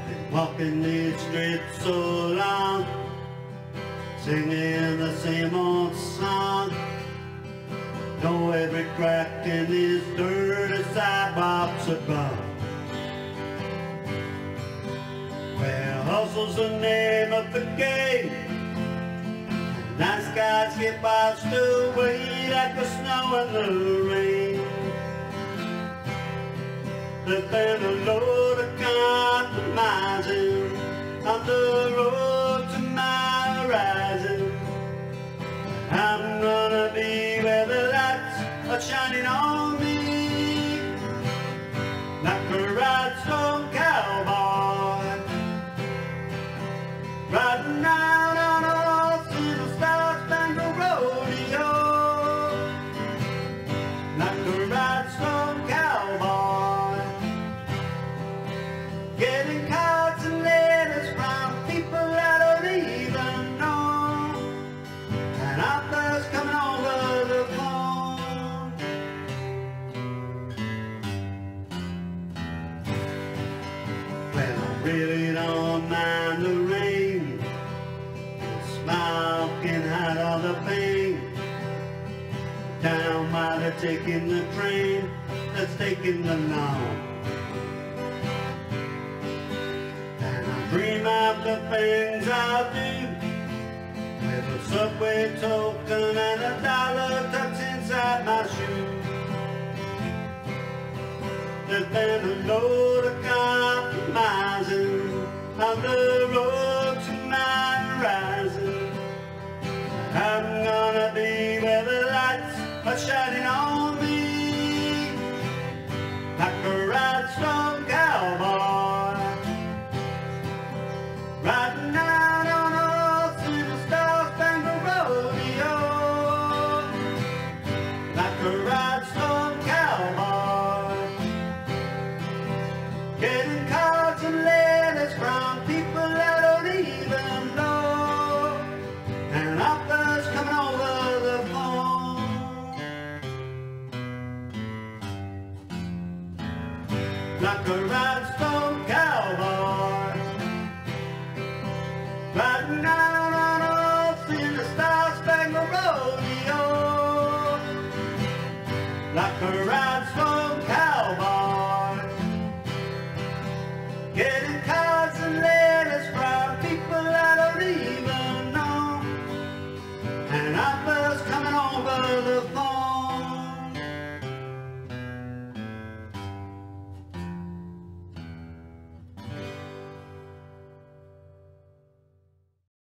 Been walking these streets so long, singing the same old song. Know every crack in these dirty sidewalks are gone. Well, hustle's the name of the game. Nice guys get washed away like the snow and the rain. There's been a load of compromising on the road to my horizon. I'm gonna be where the lights are shining on me, like a rhinestone cowboy, riding out on a horse in a star-spangled rodeo, like a rhinestone cowboy, getting cards and letters from people I don't even know, and offers coming over the phone. Well, I really don't mind the rain, the smile can hide all the pain. Down while they're taking the train that's taking them long. Dream of the things I'll do, with a subway token and $1 tucked inside my shoe. There's been a load of compromising on the road to my horizon. I'm gonna be where the lights are shining on me, like a rhinestone cowboy, riding out on a horse in a star-spangled rodeo, like a rhinestone cowboy, getting cards and letters from people I don't even know, and offers coming over the phone, like a rhinestone cowboy, riding out on a horse in a star-spangled rodeo, like a ride.